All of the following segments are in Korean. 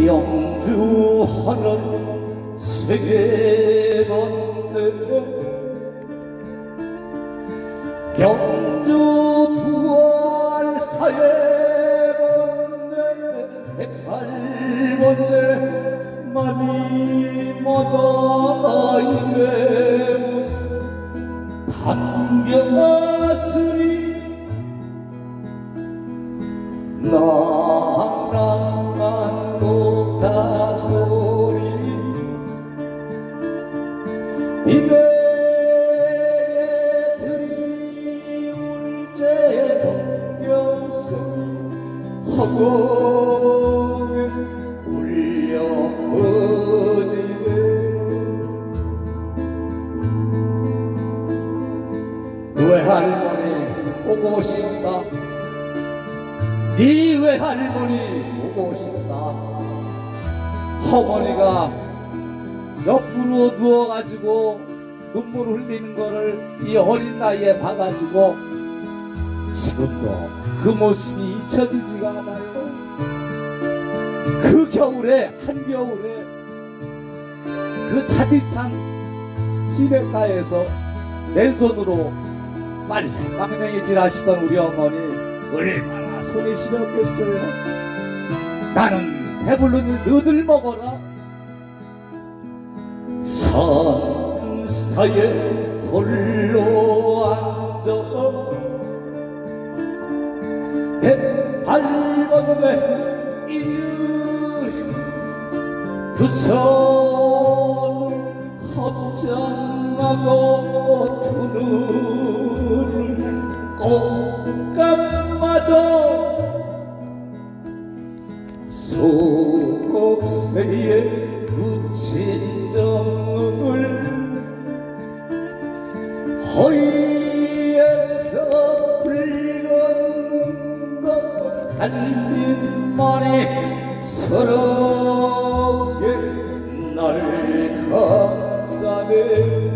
영주하는 세계건대 경주 두알 사회건대 108번대 마디마다 이래 무슨 단경하으리 낭랑한 곡다소리 이베에 드리울 제동명성 허공에 울려 퍼지네 외할머니 보고 싶다 네 외할머니 보고 싶다 어머니가 옆으로 누워가지고 눈물 흘리는 거를 이 어린 나이에 봐가지고 지금도 그 모습이 잊혀지지가 않아요. 그 겨울에 한겨울에 그 차디찬 시냇가에서 맨손으로 말랑맹이질 하시던 우리 어머니 얼마나 손이 시렸겠어요. 나는 배불르니 너들 먹어라. 산사에 홀로 앉아 108번째 잊은 그 손 헛장하고 두 눈을 꼭 감아도 속세에 묻힌 정을 허리에서 붉은 것 달린 말이 서럽게 날 감싸네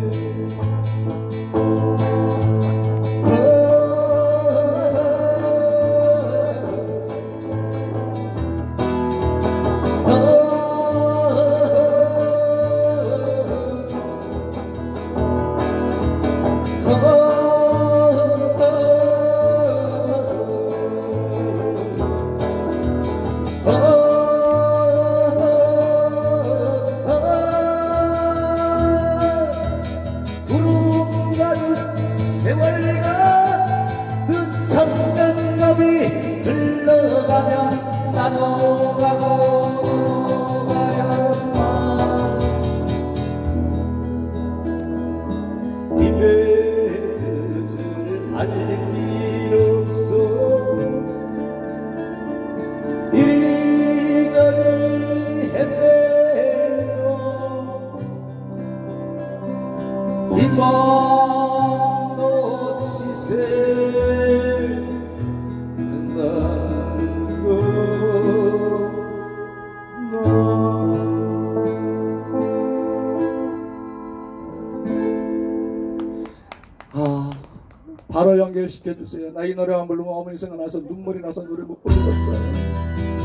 세월과 늦천년 너비 흘러가면 나도 가고 가야만 이 뱃을 알 길 없어 이리저리 헤매도 이밤 바로 연결시켜주세요. 나 이 노래만 부르면 어머니 생각나서 눈물이 나서 노래 못 부르겠어요.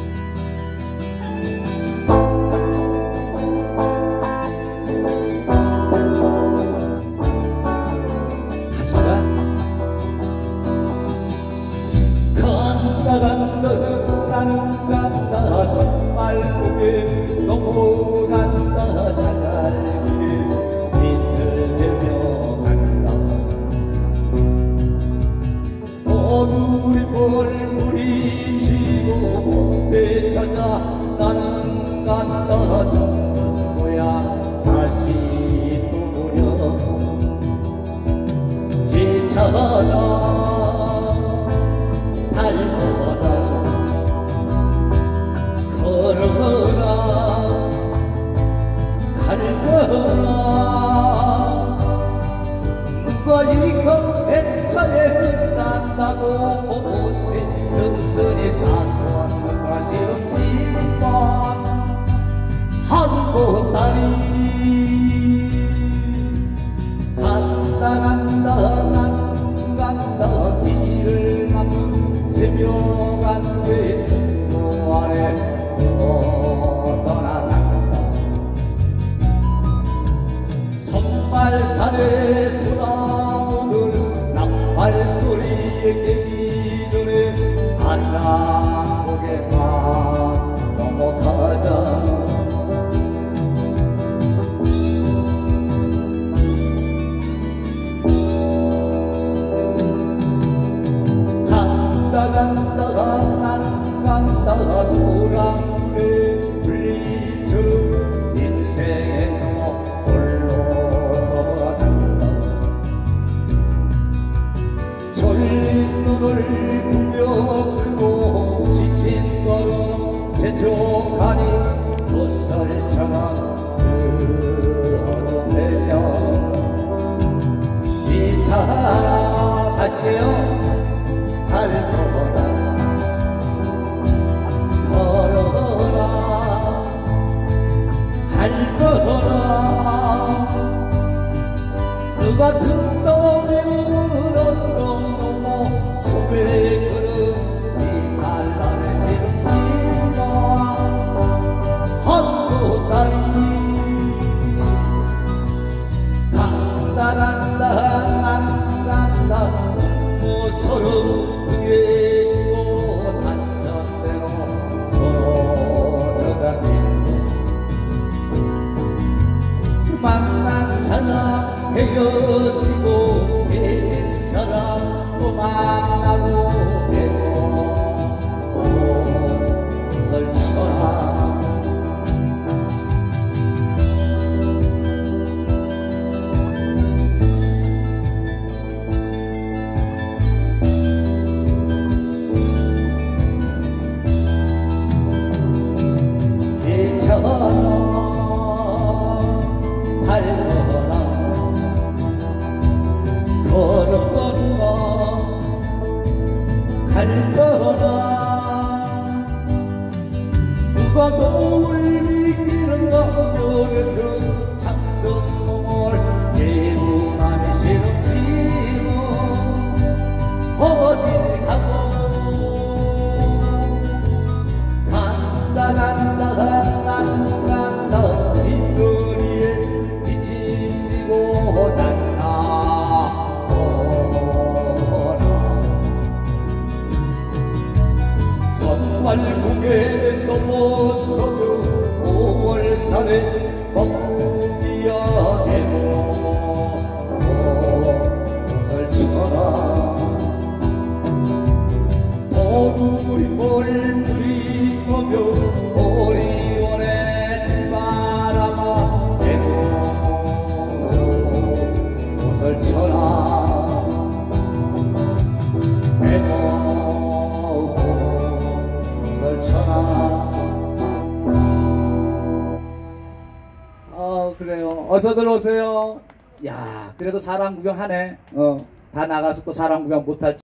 나는 간다 산말국에 넘어간다 자갈길에 빛을 되며 간다 어두리 벌물이 지고 못 찾아 나는 간다 정든 고향 다시 돌려 기차가 누가 이거 배차에 끝난다고 오지 든든히 산건 누가 싫었지만 한국 딸이 간다 나는 간다 길을 막는 새벽 안돼 또 아래 제조가니 도설처럼 흘러내려 이차 가시게요 달려라 걸어라 달려라 누가 등동에 물었노 소배 그릇 이 갈라내 시름진다 헛구다리 간다 간다 나는 간다 서로 등에 두고 산전대로 서로 저가니 만난 사람 헤어지고 깨진 사람 또 만나고 뵈고 설쳐라 달려라 걸어라 갈거라 누가 도울 미끼는가 그래서 잠든 몸을 예분하니 시름지고 어딜 가고 간다 간다 나는 간다 뒷거리에 뒤집지고 난다 선발국에 넘어서도 5월산에 먹기야 해도 설쳐라 어두리 멀물이 거며 오리원에 바람아 해도 설쳐라 그래요. 어서 들어오세요. 야, 그래도 사람 구경하네. 다 나가서 또 사람 구경 못할